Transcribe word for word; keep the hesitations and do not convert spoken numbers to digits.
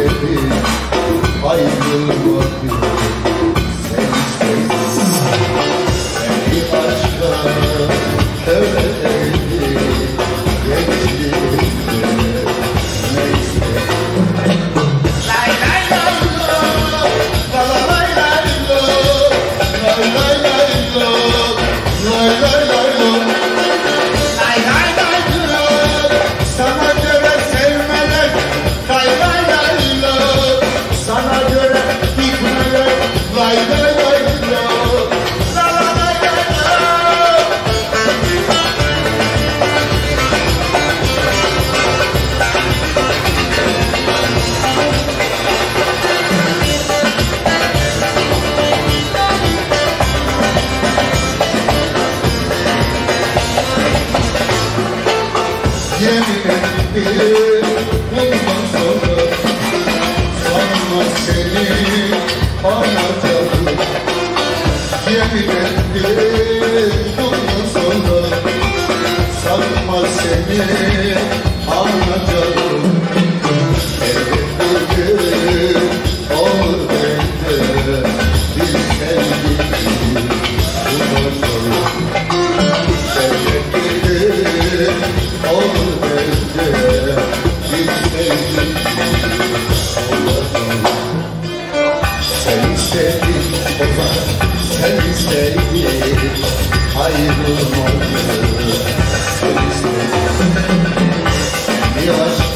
istedim, ayrılmadım. Sen istedin, seni aşka köledim. Gençliğimde ne istedim? Lay lay lay lo, la la lay lay lo, lay lay lay lo, lay lay lay lo, lay lay lay lo. Sana göre sevmeler, lay lay lay lo. Sana göre gitmeler, lay lay lay lo, la la lay lay lo. Yemin ettim bundan sonra sanma seni anlatacağım. Yemin ettim bundan sonra sanma seni anlatacağım. Evet bugün olur bende bir sevgi bundan sonra. Evet bugün olur bende bir sevgi olacak. Sen istedin o zaman, sen istedin, ayrılmadım. Sen istedin, bir aşk